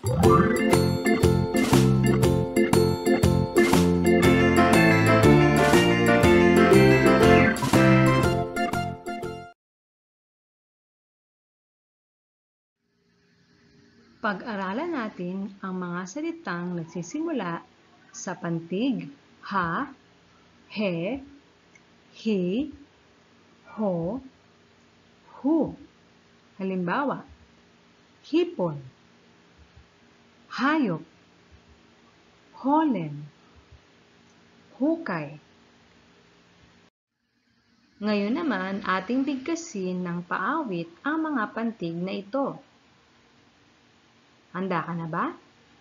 Pag-aralan natin ang mga salitang nagsisimula sa pantig ha, he, hi, ho, hu. Halimbawa, hipon, hayop, holen, hukay. Ngayon naman, ating bigkasin ng paawit ang mga pantig na ito. Handa ka na ba?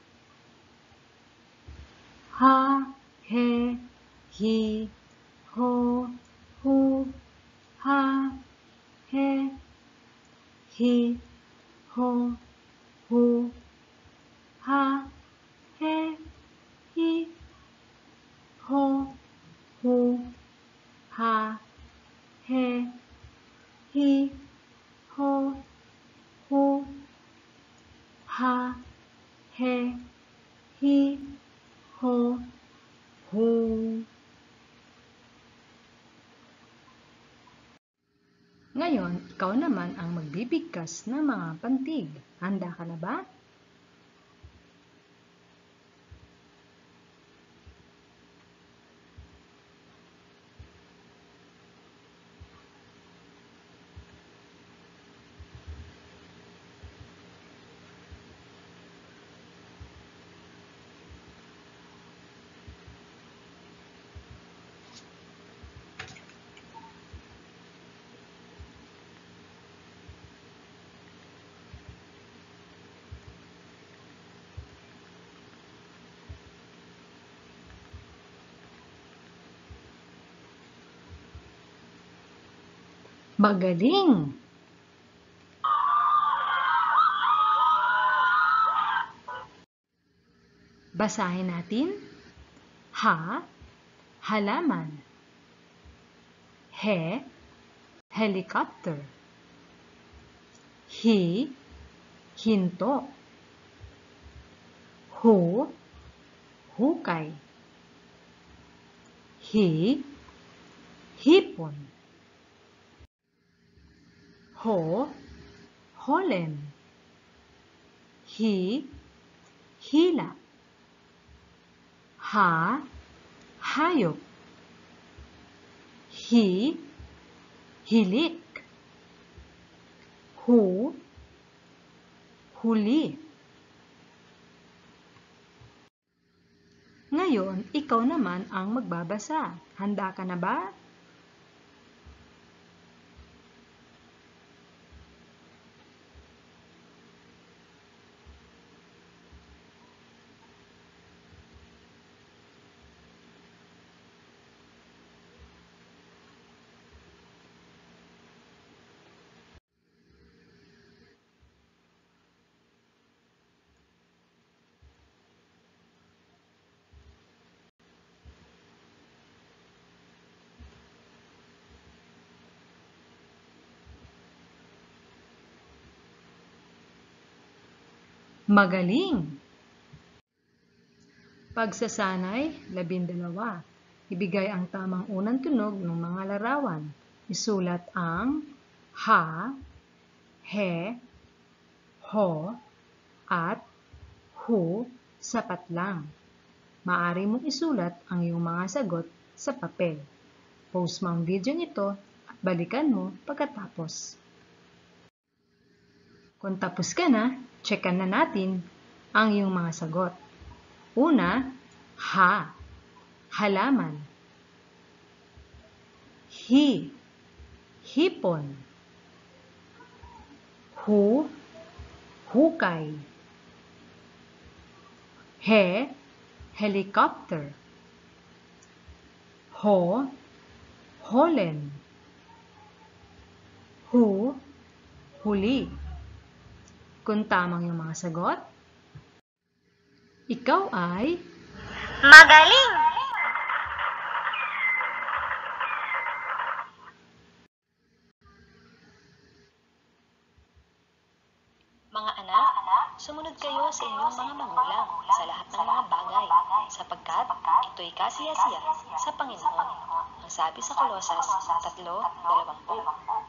Ha, he, hi, ho, hu, ha, he, hi, ho, hu, ha, he, hi, ho, hu, ha, he, hi, ho, hu, ha, he, hi, ho, hu. Ngayon, ikaw naman ang magbibigkas ng mga pantig. Handa ka na ba? Magaling! Basahin natin. Ha, halaman. He, helicopter. Hi, hinto. Hu, hukay. Hi, hipon. Ho, holen. Hi, hila. Ha, hayop. Hi, hilik. Hu, huli. Ngayon, ikaw naman ang magbabasa. Handa ka na ba? Magaling! Pagsasanay, 12. Ibigay ang tamang unang tunog ng mga larawan. Isulat ang ha, he, ho, at hu sapat lang. Maaari mong isulat ang iyong mga sagot sa papel. Pause mo ang video nito at balikan mo pagkatapos. Kung tapos ka na, checkan na natin ang iyong mga sagot. Una, ha, halaman. Hi, hipon. Hu, hukay. He, helicopter. Ho, holen. Hu, huli. Kung tamang yung mga sagot, ikaw ay magaling! Mga anak, sumunod kayo sa inyong mga magulang sa lahat ng mga bagay, sapagkat ito'y kasiyasiya sa Panginoon. Ang sabi sa Kolosas 3:20.